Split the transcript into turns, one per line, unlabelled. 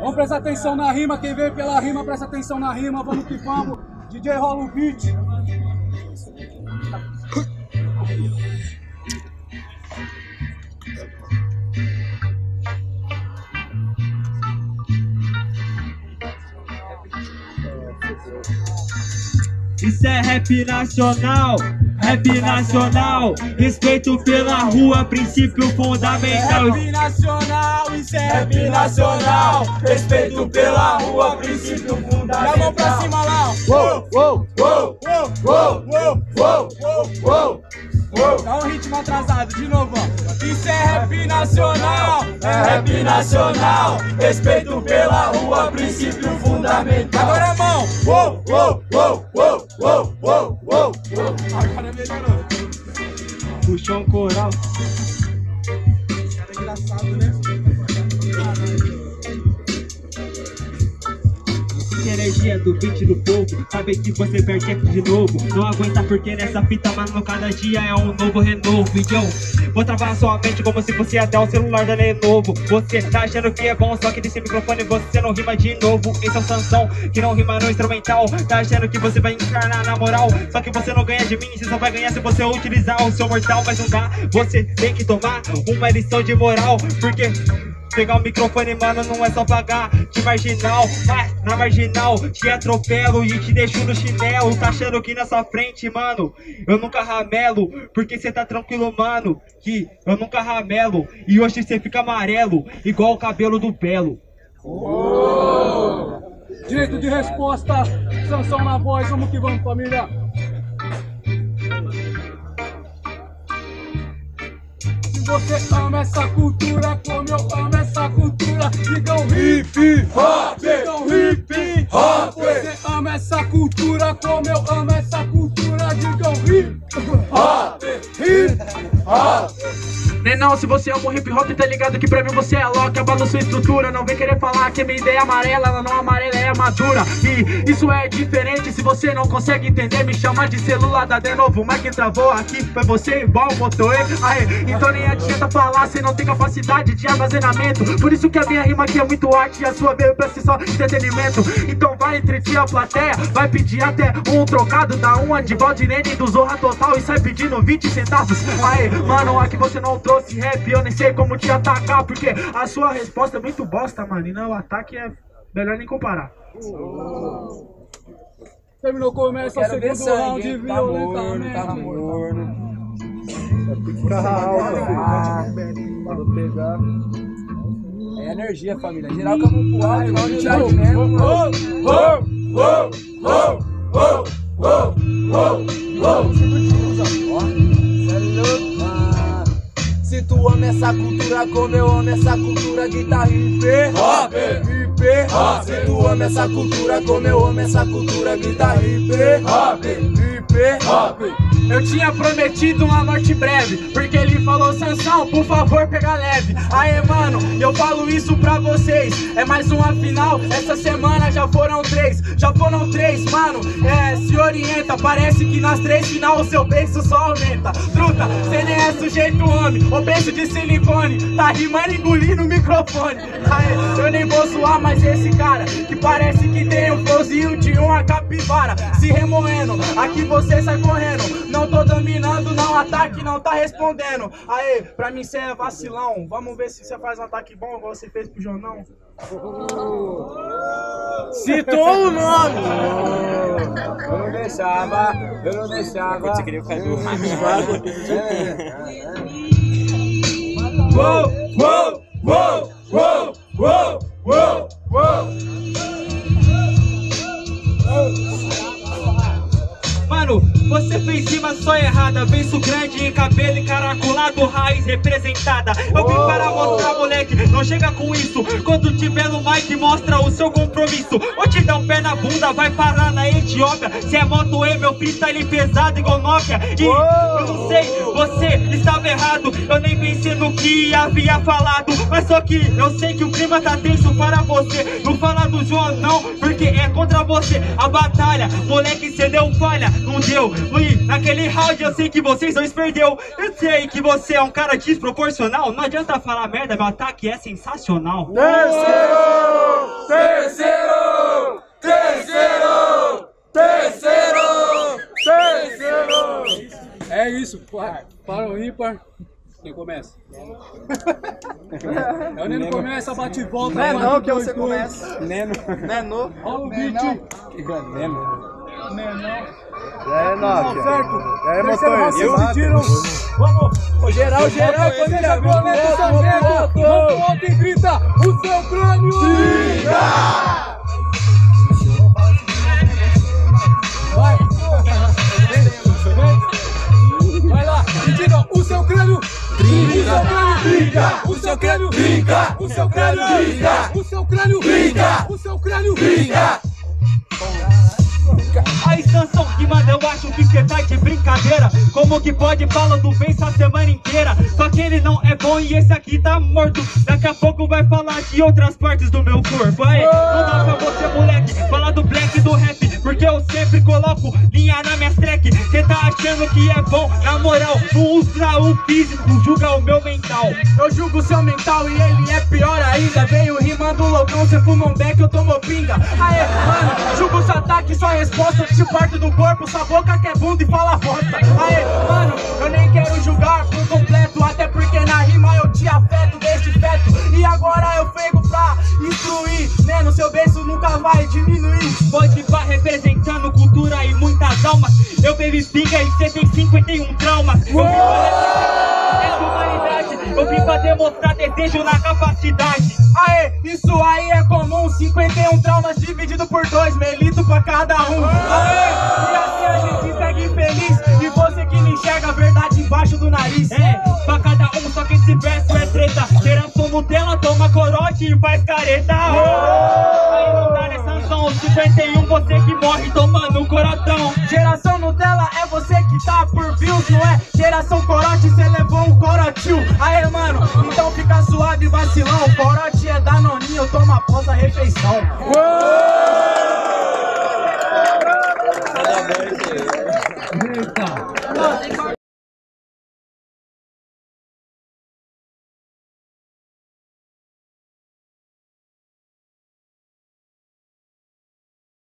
Vamos prestar atenção na rima, quem veio pela rima, presta atenção na rima, vamos que vamos. DJ rola o beat.
Isso é rap nacional, respeito pela rua, princípio fundamental.
Rap nacional, isso é rap nacional, respeito pela rua, princípio fundamental. E a mão pra cima lá,
Uou, uou, uou, uou, uou, uou.
Dá um ritmo atrasado, de novo, ó. Isso é rap nacional, respeito pela rua, princípio fundamental. Agora a mão,
Uou, uou, uou, uou, uou, uou, uou.
agora melhorou.
Puxou um coral.
Cara é engraçado, né?
Energia do beat do povo, sabe que você perde aqui de novo. Não aguenta porque nessa fita, mano, cada dia é um novo renovo. Então, vou travar sua mente como se fosse até o celular da Lenovo. Você tá achando que é bom, só que desse microfone você não rima de novo. Esse é o Sansão, que não rima no instrumental. Tá achando que você vai encarnar na moral, só que você não ganha de mim, você só vai ganhar se você utilizar o seu mortal. Mas não dá, você tem que tomar uma lição de moral, porque pegar o microfone, mano, não é só pagar de marginal, mas na marginal te atropelo e te deixo no chinelo. Tá achando que na sua frente, mano, eu nunca ramelo, porque cê tá tranquilo, mano, que eu nunca ramelo. E hoje cê fica amarelo, igual o cabelo do Belo.
Direito de resposta, Sansão na voz, vamos que vamos, família. Se você ama essa cultura, como eu amo essa cultura, digam hip hop, digam hip hop. Você ama essa cultura, como eu amo essa cultura, digam hip hop, hip hop.
Né não, se você ama o hip hop, tá ligado que pra mim você é louco, abala sua estrutura. Não vem querer falar que minha ideia é amarela, ela não amarela, é madura. E isso é diferente, se você não consegue entender, me chama de celular da de novo. Mas quem travou aqui foi você igual o motor. Então nem adianta falar, você não tem capacidade de armazenamento. Por isso que a minha rima aqui é muito arte e a sua veio pra ser só entretenimento. Então vai entreter a plateia, vai pedir até um trocado, dá uma de Valdinene do Zorra Total e sai pedindo 20 centavos. Aí, mano, aqui você não trouxe rap, eu nem sei como te atacar, porque a sua resposta é muito bosta, mano. E não, o ataque é melhor nem comparar.
Terminou, começa o segundo round violentamente.
Tá morno.
Vou pegar.
É energia, família. Geral com a mão pro alto, igual no Thiago mesmo. Se tu ama essa cultura como eu amo essa cultura, guitarra hip hop, hip hop. Se tu ama essa cultura como eu amo essa cultura, guitarra hip hop, hip hop.
Eu tinha prometido uma morte breve, porque ele falou, Sansão, por favor, pega leve. Aê, mano, eu falo isso pra vocês. É mais uma final, essa semana já foram três, mano. Se orienta, parece que nas 3 final o seu beijo só aumenta. Truta, cê nem é sujeito homem, o beijo de silicone, tá rimando engolindo o microfone. Aê, eu nem vou zoar, mas esse cara, que parece que tem um flowzinho de uma capivara, se remoendo, aqui você sai correndo. Não tô dominando, não, ataque não tá respondendo. Aê, pra mim cê é vacilão. Vamos ver se você faz um ataque bom igual você fez pro Jonão.
Citou o nome! Eu não deixava.
Você queria o Cadu. Mano, você fez rima só errada, beiço grande em cabelo encaracolado, raiz representada. Eu vim para mostrar, moleque, não chega com isso. Quando tiver no mic, mostra o seu compromisso. Ou te dá um pé na bunda, vai parar na Etiópia. Se é Moto E, meu freestyle pesado igual Nokia. E eu não sei, você estava errado. Eu nem pensei no que havia falado, mas só que eu sei que o clima tá tenso para você. Não fala do João não, porque é contra você a batalha. Moleque, cê deu falha, não deu. E naquele round eu sei que vocês dois perdeu. Eu sei que você é um cara desproporcional. Não adianta falar merda, meu ataque é sensacional.
Terceiro! Terceiro! Terceiro! Terceiro!
É isso, para o ímpar. Quem começa? É o Neno começa, bate e volta.
Não é não que você começa.
Neno.
Neno.
Olha o beat.
Neno.
É,
Nokia.
certo.
É,
Terceiro
motor.
vocês pediram. Vamos.
Geral,
Família, violeta, sargento. Mão pro alto e grita. O seu crânio. Vai. Vai lá. E diga o seu crânio. O seu crânio. O seu crânio. O seu crânio. O seu crânio.
Aí, Sansão, que mano, eu acho que cê tá de brincadeira. Como que pode falando bem a semana inteira? Só que ele não é bom e esse aqui tá morto. Daqui a pouco vai falar de outras partes do meu corpo. Aí, não dá pra você, moleque, falar do black e do rap, porque eu sempre coloco linha na minha track. Cê tá achando que é bom, na moral, não usa o físico, julga o meu mental.
Eu julgo o seu mental e ele é pior ainda. Veio rimando loucão, cê fuma um beck, eu tomo pinga. Aê, mano, julgo o seu ataque, sua resposta te parte do corpo, sua boca que é bunda e fala bosta. Aê, mano, eu nem quero julgar por completo, até porque na rima eu te afeto deste feto. E agora eu pego pra instruir, né, no seu beijo nunca vai diminuir.
Pode vá representando cultura e muitas almas. Eu bebi pinga e cê tem 51 traumas. Eu vim pra humanidade, eu vim pra demonstrar desejo na capacidade.
Aê, isso aí é comum, 51 traumas dividido por 2, melito pra cada um. Aê, e assim a gente segue feliz, e você que não enxerga a verdade embaixo do nariz.
É, pra cada um, só que esse verso é treta. Geração Nutella, toma corote e faz careta. Aí não dá nessa ação, 51 você que morre tomando o coração.
Geração Nutella é você que tá por views, não é? Geração corote, cê levou um corotil. Aê, mano, então fica suave, vacilão. Corote é danoninho, eu tomo após a refeição.
Eita.